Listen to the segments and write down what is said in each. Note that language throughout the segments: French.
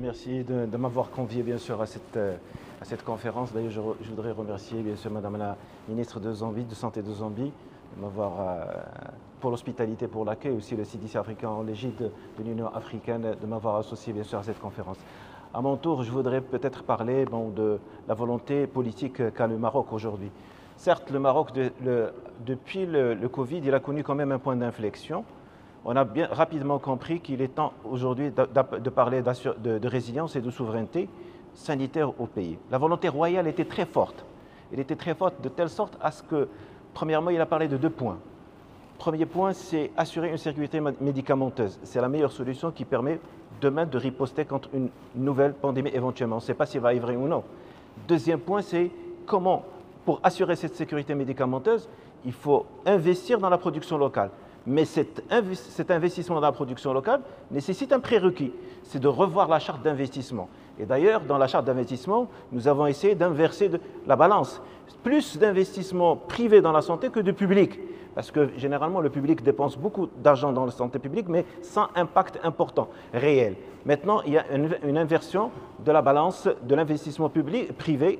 remercier de m'avoir convié bien sûr à cette conférence. D'ailleurs, je voudrais remercier bien sûr Madame la ministre de Santé de Zambie, de m'avoir pour l'hospitalité, pour l'accueil, aussi le CDC africain en l'égide de l'Union africaine, de m'avoir associé bien sûr à cette conférence. À mon tour, je voudrais peut-être parler de la volonté politique qu'a le Maroc aujourd'hui. Certes, le Maroc, depuis le Covid, il a connu quand même un point d'inflexion. On a bien rapidement compris qu'il est temps aujourd'hui de parler de résilience et de souveraineté sanitaire au pays. La volonté royale était très forte. Elle était très forte de telle sorte à ce que, premièrement, il a parlé de 2 points. Premier point, c'est assurer une sécurité médicamenteuse. C'est la meilleure solution qui permet demain de riposter contre une nouvelle pandémie éventuellement. On ne sait pas s'il va arriver ou non. Deuxième point, c'est comment, pour assurer cette sécurité médicamenteuse, il faut investir dans la production locale. Mais cet investissement dans la production locale nécessite un prérequis, c'est de revoir la charte d'investissement. Et d'ailleurs, dans la charte d'investissement, nous avons essayé d'inverser la balance. Plus d'investissement privé dans la santé que de public. Parce que généralement, le public dépense beaucoup d'argent dans la santé publique, mais sans impact important, réel. Maintenant, il y a une inversion de la balance de l'investissement privé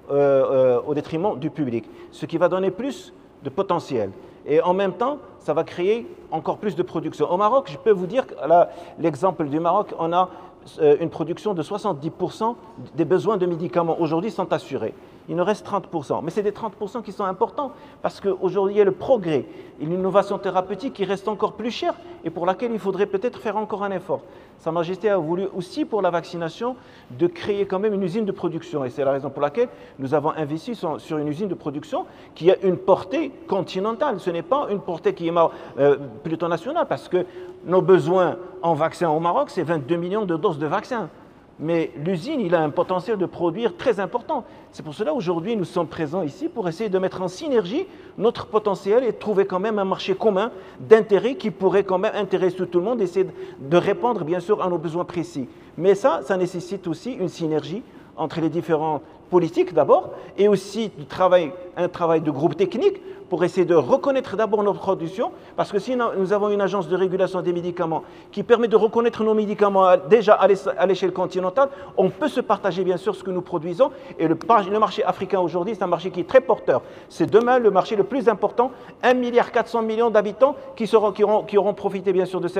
au détriment du public, ce qui va donner plus de potentiel. Et en même temps, ça va créer encore plus de production. Au Maroc, je peux vous dire, l'exemple du Maroc, on a une production de 70% des besoins de médicaments aujourd'hui sont assurés. Il nous reste 30%. Mais c'est des 30% qui sont importants parce qu'aujourd'hui, il y a le progrès, une innovation thérapeutique qui reste encore plus chère et pour laquelle il faudrait peut-être faire encore un effort. Sa Majesté a voulu aussi pour la vaccination de créer quand même une usine de production et c'est la raison pour laquelle nous avons investi sur une usine de production qui a une portée continentale. Ce n'est pas une portée qui est plutôt nationale parce que nos besoins en vaccins au Maroc, c'est 22 millions de doses de vaccins. Mais l'usine, il a un potentiel de produire très important. C'est pour cela aujourd'hui nous sommes présents ici pour essayer de mettre en synergie notre potentiel et trouver quand même un marché commun d'intérêt qui pourrait quand même intéresser tout le monde et essayer de répondre bien sûr à nos besoins précis. Mais ça nécessite aussi une synergie entre les différents politiques d'abord et aussi un travail de groupe technique pour essayer de reconnaître d'abord nos productions parce que si nous avons une agence de régulation des médicaments qui permet de reconnaître nos médicaments déjà à l'échelle continentale, on peut se partager bien sûr ce que nous produisons et le marché africain aujourd'hui, c'est un marché qui est très porteur. C'est demain le marché le plus important, 1,4 milliard d'habitants qui auront profité bien sûr de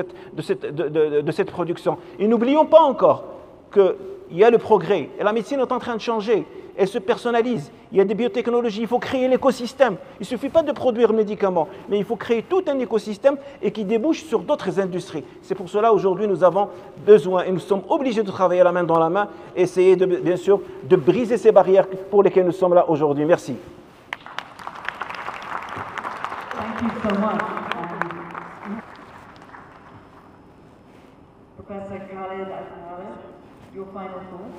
cette production. Et n'oublions pas encore qu'il y a le progrès et la médecine est en train de changer. Elle se personnalise, il y a des biotechnologies, il faut créer l'écosystème. Il ne suffit pas de produire médicaments, mais il faut créer tout un écosystème et qui débouche sur d'autres industries. C'est pour cela aujourd'hui nous avons besoin et nous sommes obligés de travailler la main dans la main, essayer bien sûr de briser ces barrières pour lesquelles nous sommes là aujourd'hui. Merci. Thank you so much. Professor Khaled Al-Khaled, your final thoughts.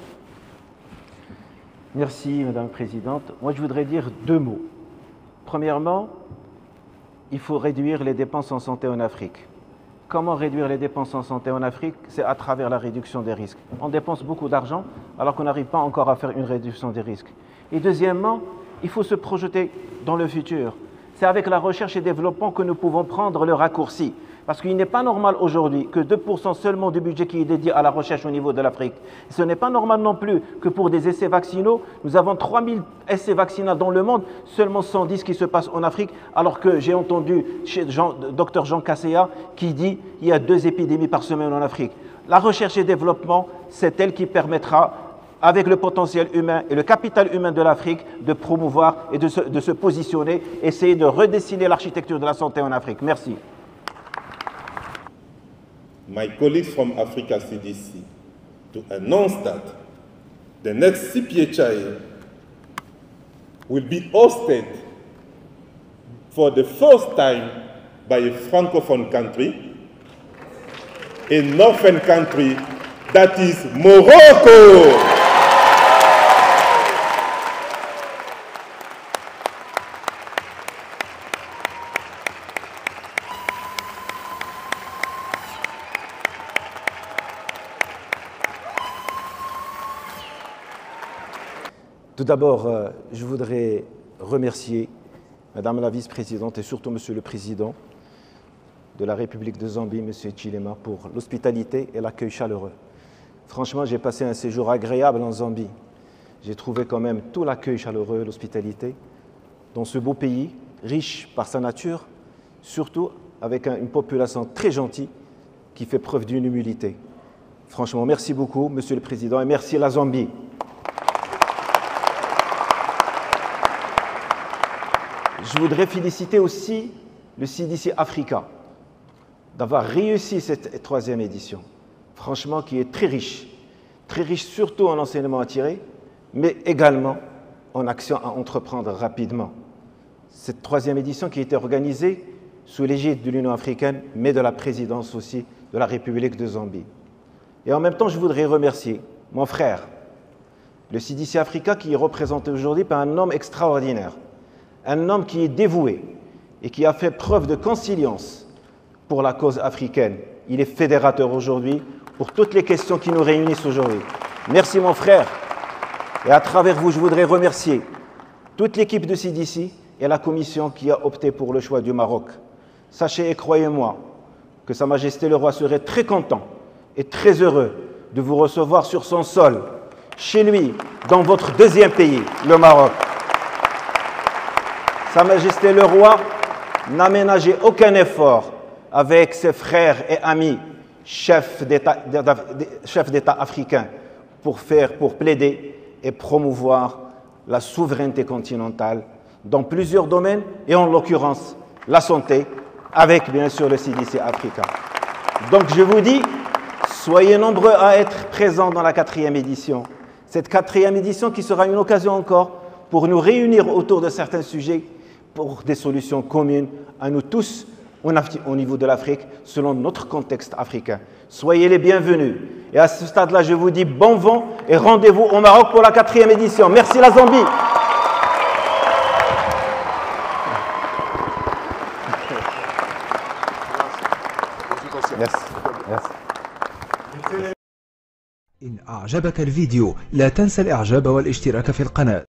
Merci, Madame la Présidente. Moi, je voudrais dire 2 mots. Premièrement, il faut réduire les dépenses en santé en Afrique. Comment réduire les dépenses en santé en Afrique? C'est à travers la réduction des risques. On dépense beaucoup d'argent alors qu'on n'arrive pas encore à faire une réduction des risques. Et deuxièmement, il faut se projeter dans le futur. C'est avec la recherche et développement que nous pouvons prendre le raccourci. Parce qu'il n'est pas normal aujourd'hui que 2% seulement du budget qui est dédié à la recherche au niveau de l'Afrique. Ce n'est pas normal non plus que pour des essais vaccinaux, nous avons 3000 essais vaccinaux dans le monde, seulement 110 qui se passent en Afrique, alors que j'ai entendu chez Dr Jean Kaseya qui dit qu'il y a 2 épidémies par semaine en Afrique. La recherche et développement, c'est elle qui permettra, avec le potentiel humain et le capital humain de l'Afrique, de promouvoir et de se positionner, essayer de redessiner l'architecture de la santé en Afrique. Merci. My colleagues from Africa CDC to announce that the next CPHI will be hosted for the first time by a francophone country, a northern country, that is Morocco. Tout d'abord, je voudrais remercier Madame la Vice-Présidente et surtout Monsieur le Président de la République de Zambie, Monsieur Chilema, pour l'hospitalité et l'accueil chaleureux. Franchement, j'ai passé un séjour agréable en Zambie. J'ai trouvé quand même tout l'accueil chaleureux, l'hospitalité, dans ce beau pays, riche par sa nature, surtout avec une population très gentille qui fait preuve d'une humilité. Franchement, merci beaucoup, Monsieur le Président, et merci la Zambie. Je voudrais féliciter aussi le CDC Africa d'avoir réussi cette 3e édition, franchement, qui est très riche surtout en enseignements à tirer, mais également en actions à entreprendre rapidement. Cette 3e édition qui a été organisée sous l'égide de l'Union africaine, mais de la présidence aussi de la République de Zambie. Et en même temps, je voudrais remercier mon frère, le CDC Africa, qui est représenté aujourd'hui par un homme extraordinaire, un homme qui est dévoué et qui a fait preuve de conciliance pour la cause africaine. Il est fédérateur aujourd'hui pour toutes les questions qui nous réunissent aujourd'hui. Merci mon frère. Et à travers vous, je voudrais remercier toute l'équipe de CDC et la commission qui a opté pour le choix du Maroc. Sachez et croyez-moi que Sa Majesté le Roi serait très content et très heureux de vous recevoir sur son sol, chez lui, dans votre 2e pays, le Maroc. Sa Majesté le Roi n'a ménagé aucun effort avec ses frères et amis chefs d'État africains pour plaider et promouvoir la souveraineté continentale dans plusieurs domaines et en l'occurrence la santé avec bien sûr le CDC Africa. Donc je vous dis, soyez nombreux à être présents dans la 4e édition. Cette 4e édition qui sera une occasion encore pour nous réunir autour de certains sujets pour des solutions communes à nous tous au niveau de l'Afrique, selon notre contexte africain. Soyez les bienvenus. Et à ce stade-là, je vous dis bon vent et rendez-vous au Maroc pour la 4e édition. Merci la Zambie. Merci. إن أعجبك الفيديو لا تنسى الإعجاب والاشتراك في القناة.